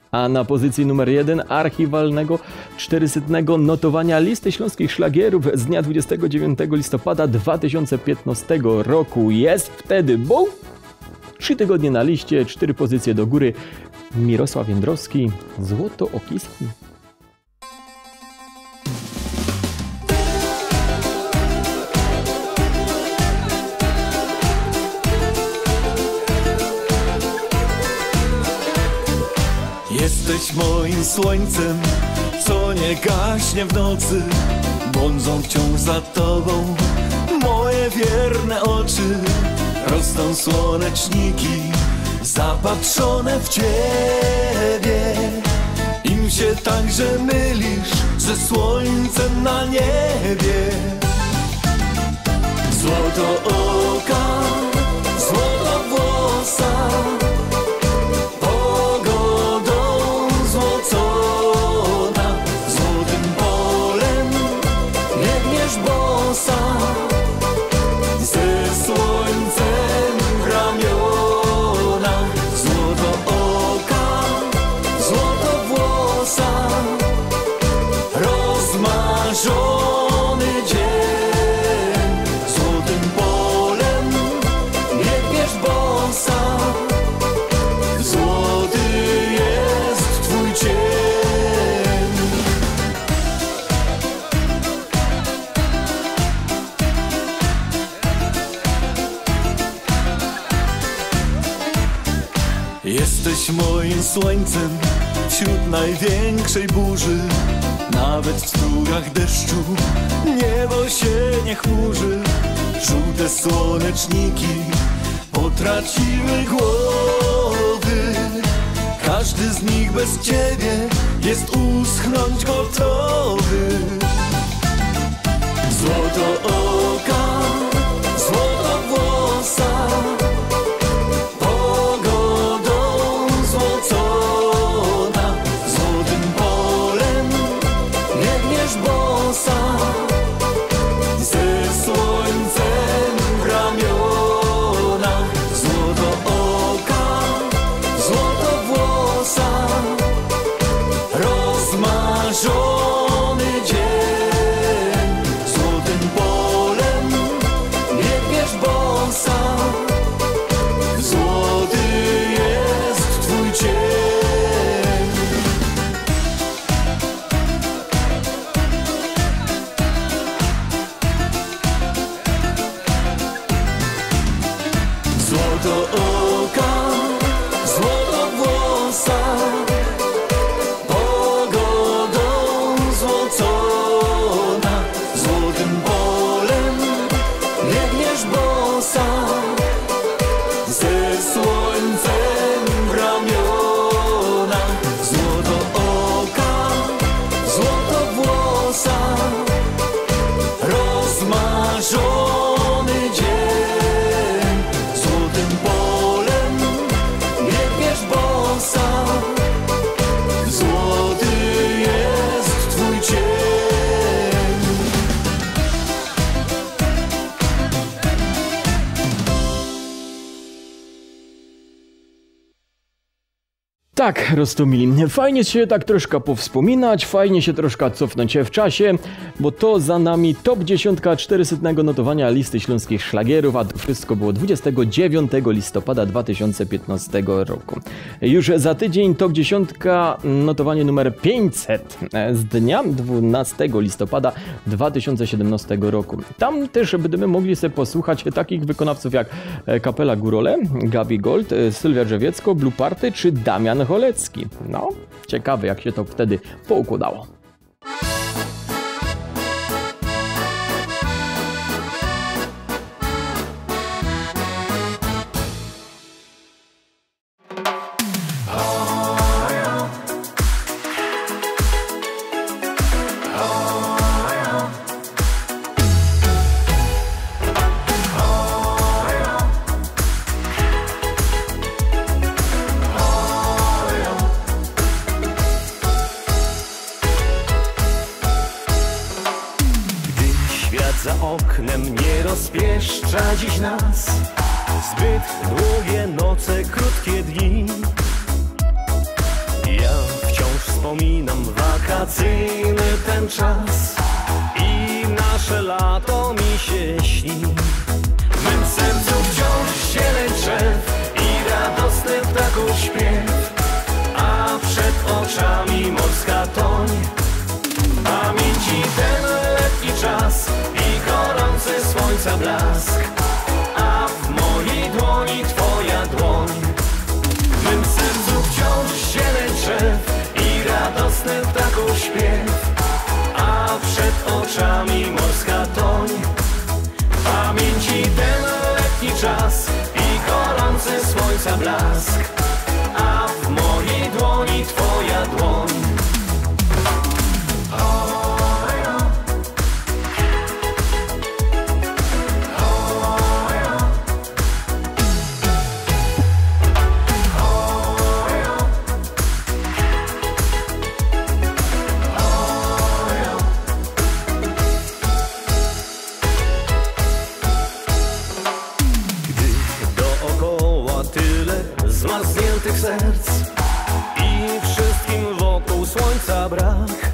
A na pozycji numer 1 archiwalnego 400 notowania listy śląskich szlagierów z dnia 29 listopada 2015 roku jest wtedy, bo 3 tygodnie na liście, 4 pozycje do góry, Mirosław Jędrowski, Złoto Okiski. Jesteś moim słońcem, co nie gaśnie w nocy. Błądzą wciąż za tobą moje wierne oczy. Rosną słoneczniki zapatrzone w ciebie. Im się także mylisz ze słońcem na niebie. Złoto oka, złoto włosa, ze słońcem w ramionach. Złoto oka, złoto włosa, rozmarzony dzień. Złotym polem biegniesz bosa, złoty jest twój cień. Jesteś moim słońcem wśród największej burzy. Nawet w strugach deszczu niebo się nie chmurzy. Żółte słoneczniki potraciły głowy. Każdy z nich bez ciebie jest uschnąć gotowy. Złoto oka, złoto włosa, ze słońcem w ramionach. Złoto oka, złoto włosa, rozmarzony dzień. Złotym polem biegniesz bosa, złoty jest twój cień. Złoto oka, złoto włosa, pogodą złocona. Złotym polem biegniesz bosa, ze słońcem w ramionach. Złoto oka, złoto włosa, rozmarzony dzień. Złoty jest twój cień. Tak, Rostomili, fajnie się tak troszkę powspominać, fajnie się troszkę cofnąć w czasie, bo to za nami top 10 400 notowania listy śląskich szlagierów, a to wszystko było 29 listopada 2015 roku. Już za tydzień top 10 notowanie numer 500 z dnia 12 listopada 2017 roku. Tam też będziemy mogli sobie posłuchać takich wykonawców jak Kapela Górole, Gabi Gold, Sylwia Drzewiecko, Blue Party czy Damian Cholecki. No, ciekawe jak się to wtedy poukładało. Za oknem nie rozpieszcza dziś nas zbyt długie noce, krótkie dni. Ja wspominam wakacyjny ten czas i nasze lato mi się śni. W mym sercu wciąż zieleń drzew i radosny ptaków śpiew, a przed oczami morska toń. Pamięci ten letni czas i gorący słońca blask, a w mojej dłoni twoja dłoń. W mym sercu wciąż zieleń drzew i radosny ptaków śpiew, a przed oczami morska toń. Pamięci ten letni czas i gorący słońca blask, a w mojej dłoni twoja dłoń. Zmarzniętych serc i wszystkim wokół słońca brak,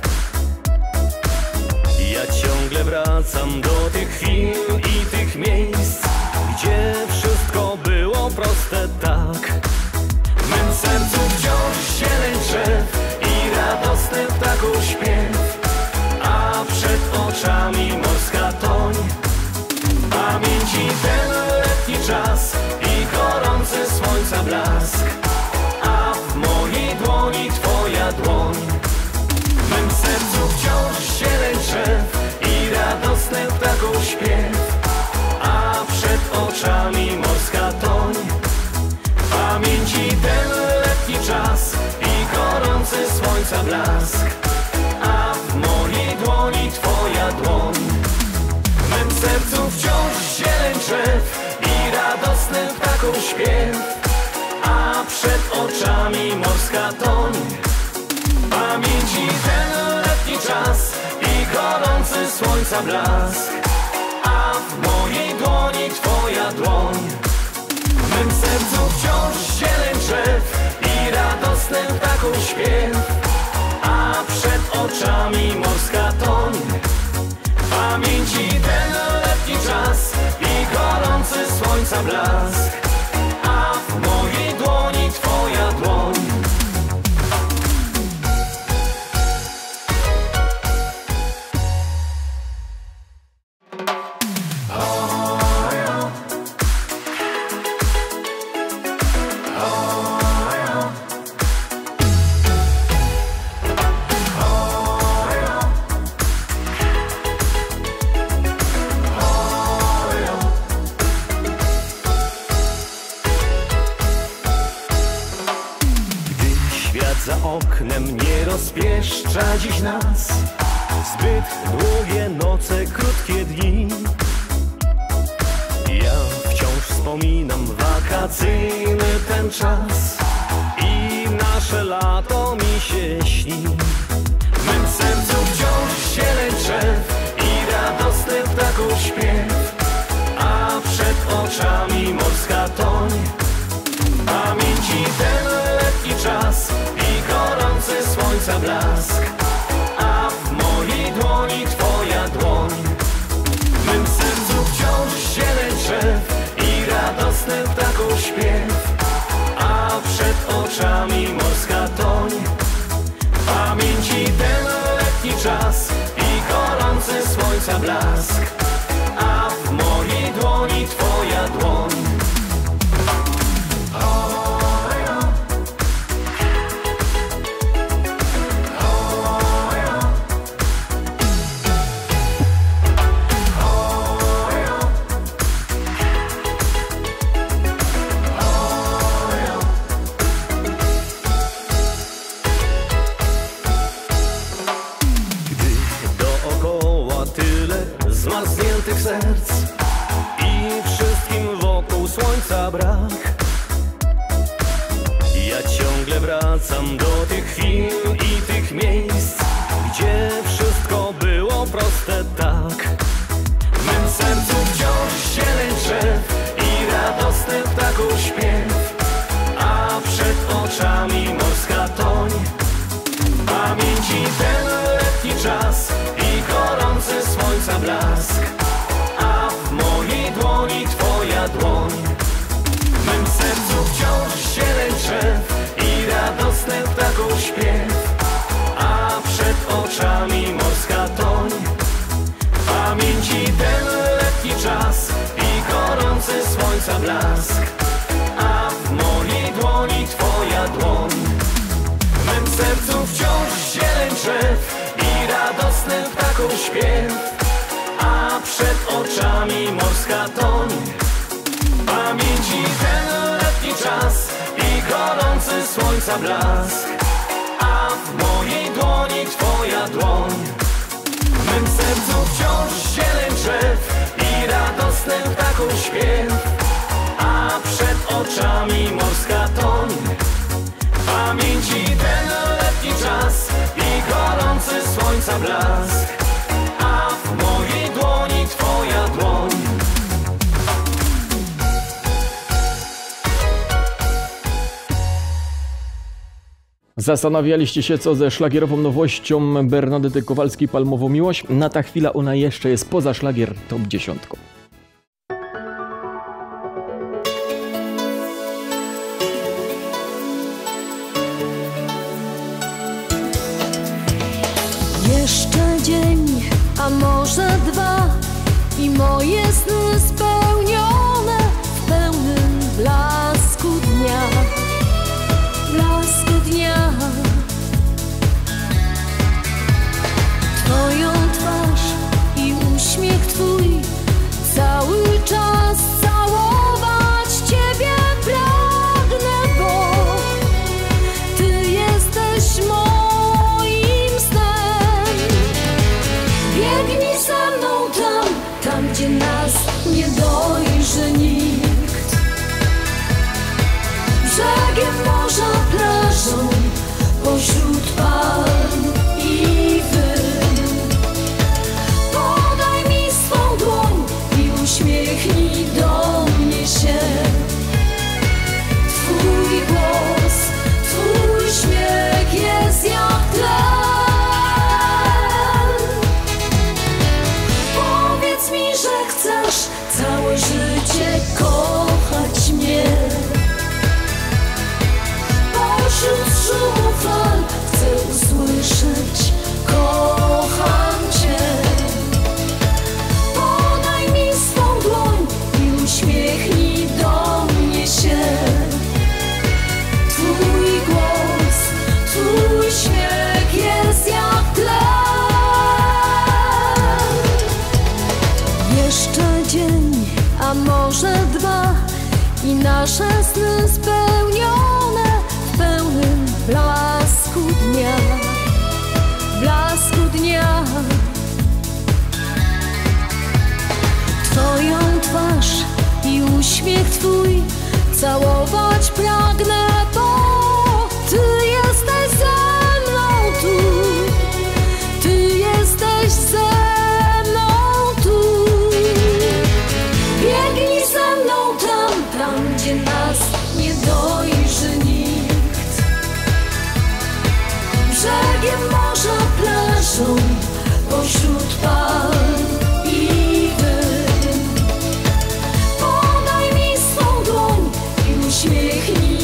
ja ciągle wracam do tych chwil i tych miejsc, gdzie wszystko było proste tak. W mym sercu wciąż zieleń drzew i radosny ptaków śpiew, a przed oczami morska toń. Pamięci ten letni czas i gorący słońca blask, a w mojej dłoni twoja dłoń. W mym sercu wciąż zieleń drzew i radosny ptaków śpiew, a przed oczami morska toń. Pamięci ten letni czas i gorący słońca blask, a w mojej dłoni twoja dłoń. W mym sercu wciąż zieleń drzew i radosny ptaków śpiew, a przed oczami morska toń. Pamięci ten letni czas i gorący słońca blask, a w mojej dłoni twoja dłoń. W mym sercu wciąż zieleń drzew i radosny ptaków śpiew, a przed oczami morska toń. Pamięci ten letni czas i gorący słońca blask, a w mojej dłoni twoja dłoń. Za oknem nie rozpieszcza dziś nas zbyt długie noce, krótkie dni. Ja wciąż wspominam wakacyjny ten czas i nasze lato mi się śni. W mym sercu wciąż zieleń drzew i radosny ptaków śpiew, a przed oczami morska toń. Pamięci ten letni czas i gorący słońca blask, a w mojej dłoni twoja dłoń. W mym sercu wciąż zieleń drzew i radosny ptaków śpiew, a przed oczami morska toń. Pamięci ten letni czas i gorący słońca blask, a w mojej dłoni twoja dłoń. Zmarzniętych serc i wszystkim wokół słońca brak, ja ciągle wracam do tych chwil i tych miejsc, gdzie wszystko było proste tak. W mym sercu wciąż zieleń drzew i radosny ptaków śpiew, a przed oczami morska toń. blask, a w mojej dłoni twoja dłoń. W mym sercu wciąż zieleń drzew i radosny ptaków śpiew, a przed oczami morska toń. W pamięci ten letni czas i gorący słońca blask, a w mojej dłoni twoja dłoń. W mym sercu wciąż zieleń drzew i radosny ptaków śpiew, a przed oczami morska toń. W pamięci ten letni czas i gorący słońca blask, a w mojej dłoni twoja dłoń. W mym sercu wciąż zieleń drzew i radosny ptaków śpiew, a przed oczami morska toń. W pamięci ten letni czas i gorący słońca blask, a w mojej dłoni twoja dłoń. Zastanawialiście się, co ze szlagierową nowością Bernadety Kowalskiej Palmową Miłość? Na ta chwila ona jeszcze jest poza szlagier top 10. Jeszcze dzień, a może dwa i moje sny spełnione w pełnym blasku dnia. Blasku dnia. Twoją twarz i uśmiech twój, cały czas całować ciebie pragnę, bo ty jesteś moim snem. Biegnij ze mną tam gdzie nas nie dojrzy nikt. Brzegiem morza, plażą, pośród palm i wyn. Podaj mi swą dłoń i uśmiechnij do mnie się. Twój głos, twój śmiech jest jak tlen. Powiedz mi, że chcesz całe życie kochać mnie. Pośród szumu fal chcę usłyszeć: kocham cię. Podaj mi swą dłoń i uśmiechnij do mnie się. Twój głos, twój śmiech jest jak tlen. Jeszcze dzień, a może dwa i nasze sny spełnione w pełnym blasku dnia. Blasku dnia. Twoją twarz i uśmiech twój całować pragnę, bo ty jesteś ze mną tu. Ty jesteś ze mną tu. Biegnij ze mną tam gdzie nas nie dojrzy nikt. Brzegiem morza, plażą, pośród palm i wyn. Podaj mi swą dłoń i uśmiechnij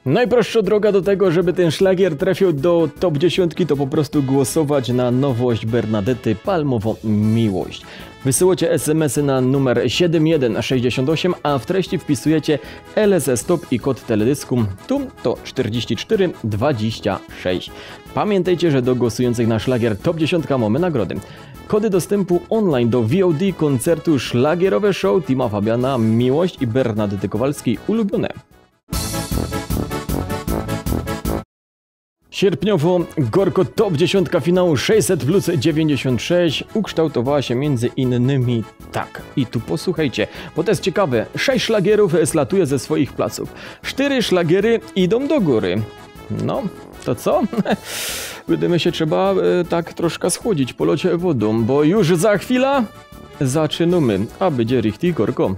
Najprostsza droga do tego, żeby ten szlagier trafił do top 10, to po prostu głosować na nowość Bernadety Palmową Miłość. Wysyłacie SMS-y na numer 7168, a w treści wpisujecie LSS Stop i kod teledysku TUM to 4426. Pamiętajcie, że do głosujących na szlagier top 10 mamy nagrody. Kody dostępu online do VOD koncertu Szlagierowe Show Tima Fabiana Miłość i Bernadety Kowalskiej Ulubione. Sierpniowo Gorko Top 10 finału 600 plus 96 ukształtowała się między innymi tak. I tu posłuchajcie, bo to jest ciekawe. 6 szlagierów slatuje ze swoich placów. 4 szlagiery idą do góry. No, to co? Będziemy się trzeba tak troszkę schłodzić po locie wodą, bo już za chwilę zaczynamy. A będzie richtig Gorko.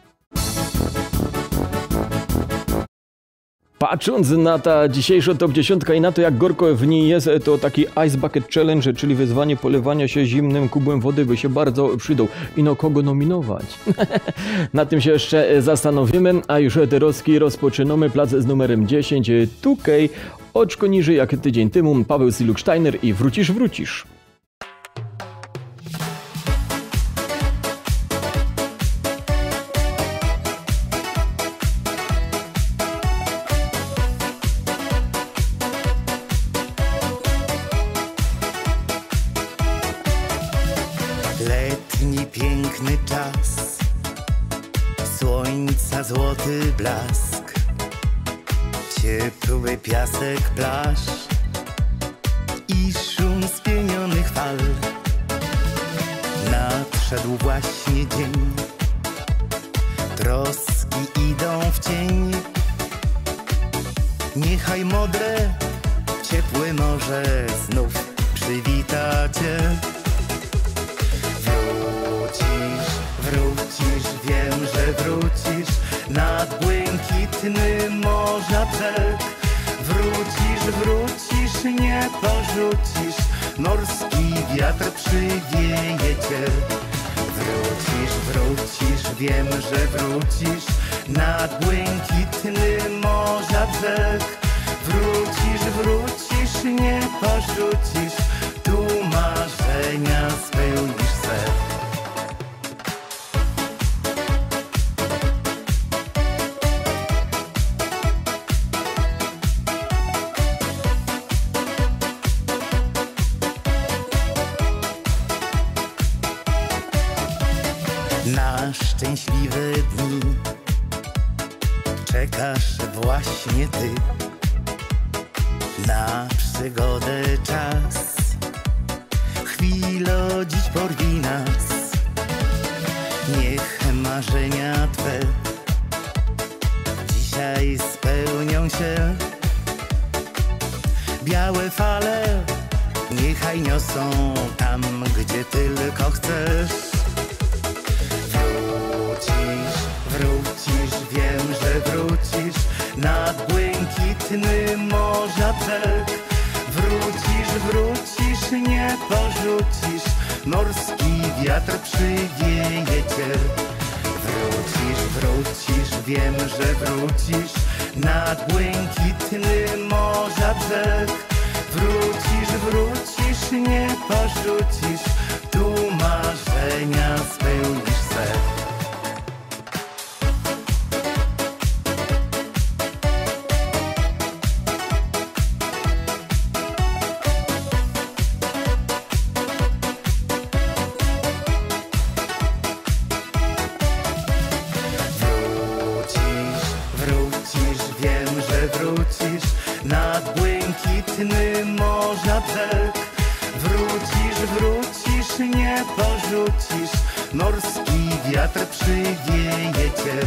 Patrząc na ta dzisiejsza top 10 i na to jak gorko w niej jest, to taki Ice Bucket Challenge, czyli wyzwanie polewania się zimnym kubłem wody by się bardzo przydał. I no kogo nominować? Na tym się jeszcze zastanowimy, a już teraz rozpoczynamy plac z numerem 10 2K, oczko niżej jak tydzień temu Paweł Siluk-Steiner i Wrócisz, wrócisz. Letni piękny czas, słońca złoty blask, ciepły piasek plaż i szum spienionych fal. Nadszedł właśnie dzień, troski idą w cień. Niechaj modre, ciepłe morze znów przywita cię. Wrócisz, wiem, że wrócisz nad błękitny morza brzeg. Wrócisz, nie porzucisz, morski wiatr przywieje cię. Wrócisz, wiem, że wrócisz nad błękitny morza brzeg. Wrócisz, nie porzucisz, tu marzenia spełnisz se. Na szczęśliwe dni czekasz właśnie ty, na przygodę czas, chwilo dziś porwij nas. Niech marzenia twe dzisiaj spełnią się. Białe fale niechaj niosą tam, gdzie tylko chcesz. Wrócisz, wiem, że wrócisz nad błękitny morza brzeg. Wrócisz, nie porzucisz, morski wiatr przywieje cię. Wrócisz, wiem, że wrócisz nad błękitny morza brzeg. Wrócisz, nie porzucisz, tu marzenia spełnisz se. Wrócisz, wiem, że wrócisz nad błękitny morza brzeg. Wrócisz, nie porzucisz, morski wiatr przywieje cię.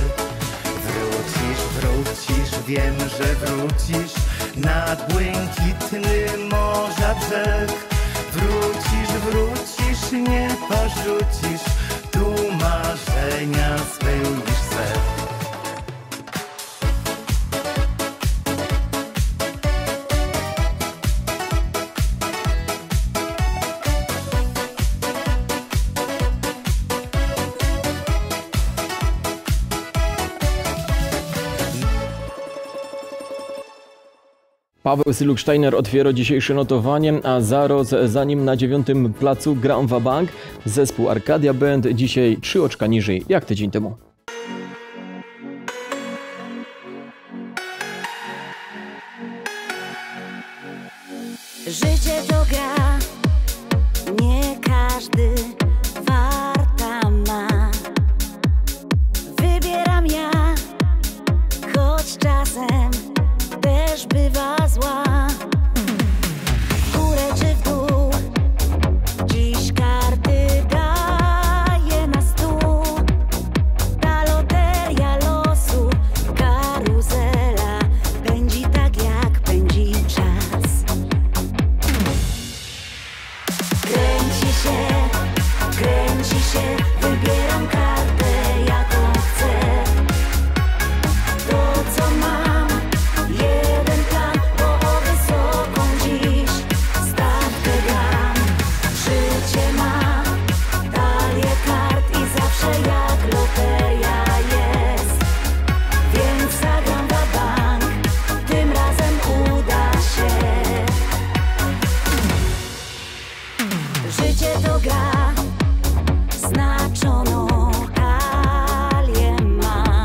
Wrócisz, wiem, że wrócisz nad błękitny morza brzeg. Wrócisz, nie porzucisz, tu marzenia spełnisz se. Paweł Syluk-Steiner otwiera dzisiejsze notowanie, a zaraz za nim na 9. placu Gram Bank. Zespół Arcadia Band dzisiaj 3 oczka niżej, jak tydzień temu. Życie to gra, nie każdy warta ma. Wybieram ja, choć czasem też bywa zła. W górę czy w dół, dziś karty daje na stół. Ta loteria losu, karuzela pędzi tak jak pędzi czas. Kręci się, wybieram kartę jaką chcę. To co mam, jeden plan, bo o wysoką dziś stawkę gram. Życie ma talię kart i zawsze jak loteria jest. Więc zagram w bank, tym razem uda się. Życie to gra, znaczoną talię ma.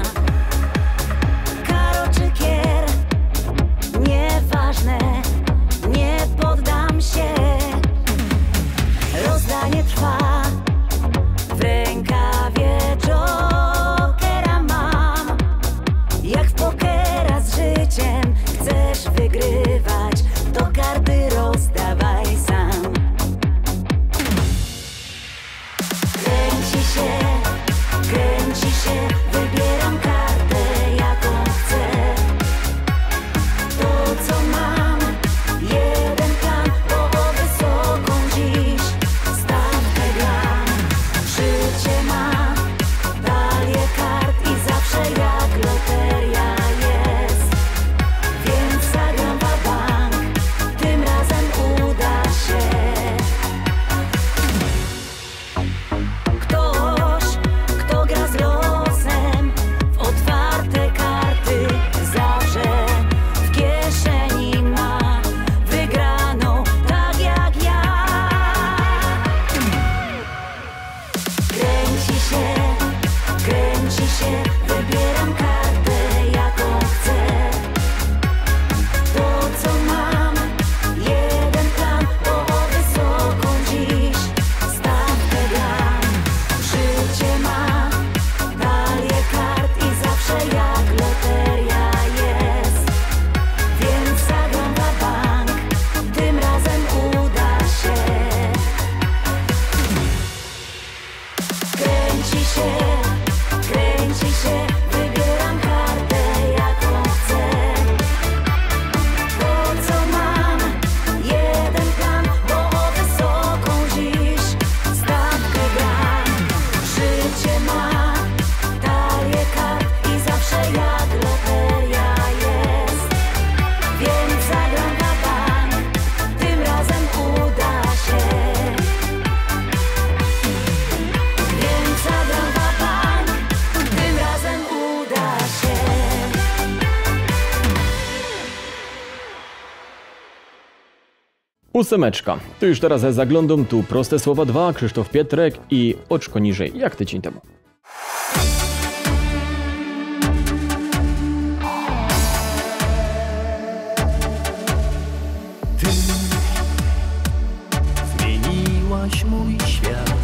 Karo czy kier, nieważne, nie poddam się. Rozdanie trwa, w rękawie jokera mam. Jak w pokera z życiem chcesz wygrywać, to karty rozdawaj sam. Kręci się, wybieram kartę jaką chcę. To co mam, jeden plan, bo o wysoką dziś stawkę gram. Życie ma talię kart i zawsze jak loteria jest. Więc zagram w bank, tym razem uda się. Kto gra z losem, w otwarte karty zawsze w kieszeni ma wygraną tak jak ja. Kręci się, wybieram kartę jaką chcę. To co mam, jeden plan, bo o wysoką dziś stawkę gram. Życie ma talię kart i zawsze jak loteria jest. Więc zagram w bank, tym razem uda się. Kręci się, wybieram kartę jaką chcę. To co mam, jeden plan, bo o wysoką dziś stawkę gram. Życie ma talię kart i zawsze jak loteria jest. Więc zagram w bank, tym razem uda się. Więc zagram w bank, tym razem uda się. Ósemeczka. Tu już teraz zaglądam, tu proste słowa 2, Krzysztof Pietrek i oczko niżej, jak tydzień temu. Ty zmieniłaś mój świat.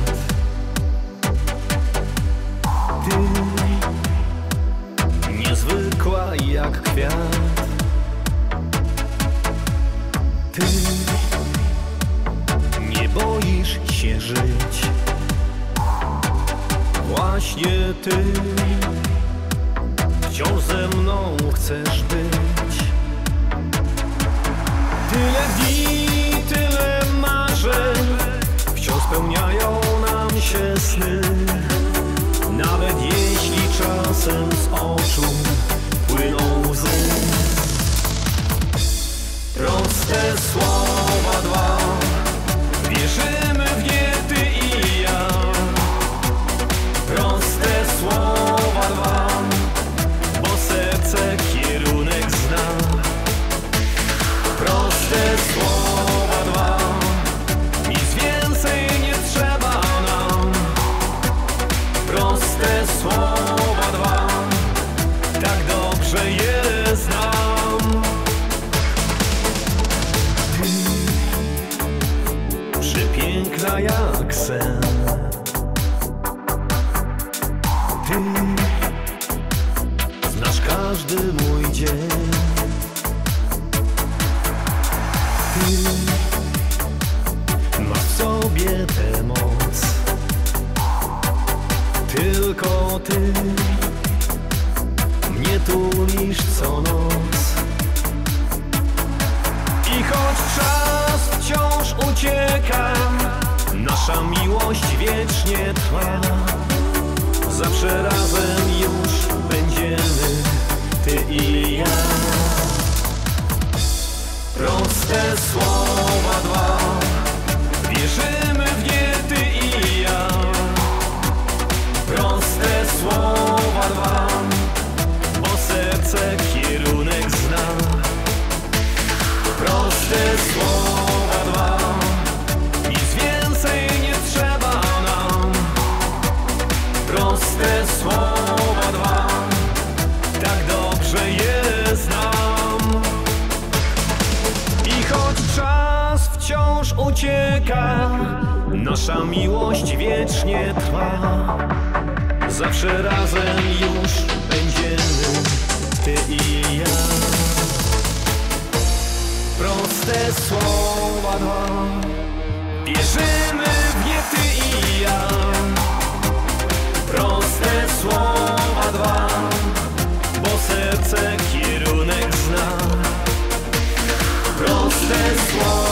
Ty niezwykła jak kwiat. Ty nie boisz się żyć. Właśnie ty wciąż ze mną chcesz być. Tyle dni, tyle marzeń, wciąż spełniają nam się sny. Nawet jeśli czasem z oczu płyną łzy. Proste słowa 2, wierzymy w nie ty i ja. Proste słowa 2, bo serce kierunek zna. słowa dwa, nic więcej nie trzeba nam. Proste słowa dwa, tak dobrze je znam. Ty, przepiękna jak sen. Ty znasz każdy mój dzień. Ty masz w sobie tę moc. Tylko ty mnie tulisz co noc. I choć czas wciąż ucieka, nasza miłość wiecznie trwa. Zawsze razem już będziemy, ty i ja. Proste słowa dwa, wierzymy w nie ty i ja. Proste słowa dwa, bo serce kierunek zna. Proste słowa dwa, nic więcej nie trzeba nam. Proste słowa dwa, tak dobrze je znam. I choć czas wciąż ucieka, nasza miłość wiecznie trwa. Zawsze razem już będziemy, ty i ja. Proste słowa dwa, wierzymy w nie ty i ja. Proste słowa dwa, bo serce kierunek zna. Proste słowa